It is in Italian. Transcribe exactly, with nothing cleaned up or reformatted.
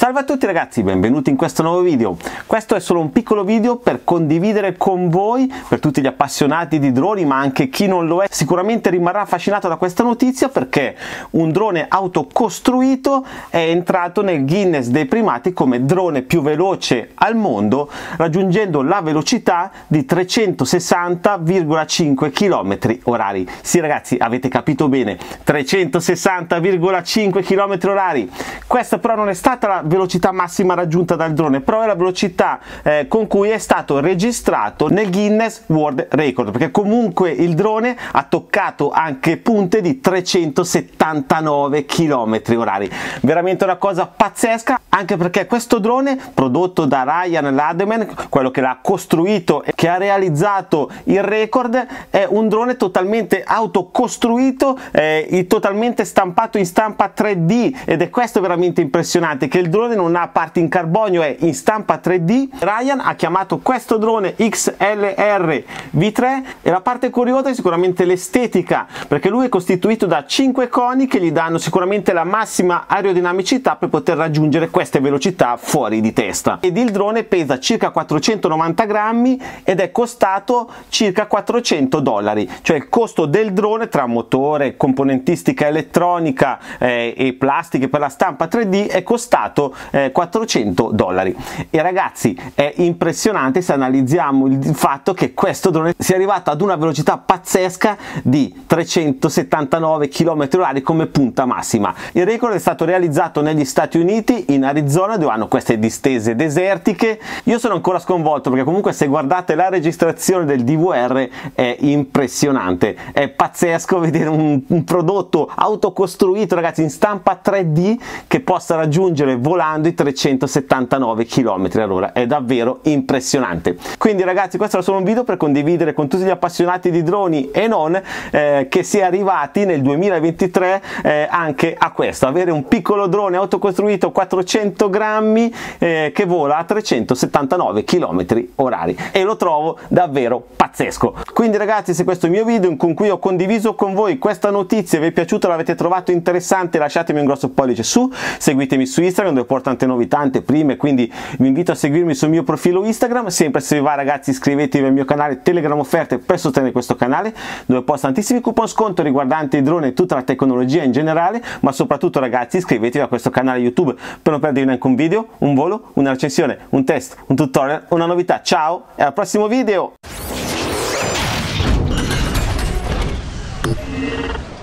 Salve a tutti ragazzi, benvenuti in questo nuovo video. Questo è solo un piccolo video per condividere con voi, per tutti gli appassionati di droni, ma anche chi non lo è sicuramente rimarrà affascinato da questa notizia, perché un drone autocostruito è entrato nel Guinness dei primati come drone più veloce al mondo, raggiungendo la velocità di trecentosessanta virgola cinque chilometri orari. Sì ragazzi, avete capito bene, trecentosessanta virgola cinque chilometri orari. Questa però non è stata la velocità massima raggiunta dal drone, però è la velocità eh, con cui è stato registrato nel Guinness World Record, perché comunque il drone ha toccato anche punte di trecentosettantanove chilometri orari. Veramente una cosa pazzesca, anche perché questo drone, prodotto da Ryan Lademan, quello che l'ha costruito e che ha realizzato il record, è un drone totalmente autocostruito, eh, totalmente stampato in stampa tre D, ed è questo veramente impressionante, che il drone non ha parti in carbonio, è in stampa tre D. Ryan ha chiamato questo drone X L R V tre e la parte curiosa è sicuramente l'estetica, perché lui è costituito da cinque coni che gli danno sicuramente la massima aerodinamicità per poter raggiungere queste velocità fuori di testa. Ed il drone pesa circa quattrocentonovanta grammi ed è costato circa quattrocento dollari, cioè il costo del drone tra motore, componentistica elettronica eh, e plastiche per la stampa tre D è costato eh, quattrocento dollari. E ragazzi, è impressionante se analizziamo il fatto che questo drone sia arrivato ad una velocità pazzesca di trecentosettantanove chilometri orari come punta massima. Il record è stato realizzato negli Stati Uniti, in Arizona, dove hanno queste distese desertiche. Io sono ancora sconvolto, perché comunque se guardate la registrazione del D V R è impressionante, è pazzesco vedere un, un prodotto autocostruito ragazzi in stampa tre D che possa raggiungere volando i trecentosettantanove chilometri all'ora. È davvero impressionante. Quindi ragazzi, questo era solo un video per condividere con tutti gli appassionati di droni e non eh, che si è arrivati nel duemilaventitré eh, anche a questo, avere un piccolo drone autocostruito quattrocento grammi eh, che vola a trecentosettantanove chilometri orari, e lo trovo davvero pazzesco. Quindi ragazzi, se questo è il mio video con cui ho condiviso con voi questa notizia vi è piaciuto, l'avete trovato interessante, lasciatemi un grosso pollice su, seguitemi su Instagram dove porto tante novità, anteprime, quindi vi invito a seguirmi sul mio profilo Instagram. Sempre se vi va ragazzi, iscrivetevi al mio canale Telegram offerte per sostenere questo canale, dove posto tantissimi coupon sconto riguardanti i droni e tutta la tecnologia in generale, ma soprattutto ragazzi iscrivetevi a questo canale YouTube per non perdervi neanche un video, un volo, una recensione, un test, un tutorial, una novità. Ciao e al prossimo video!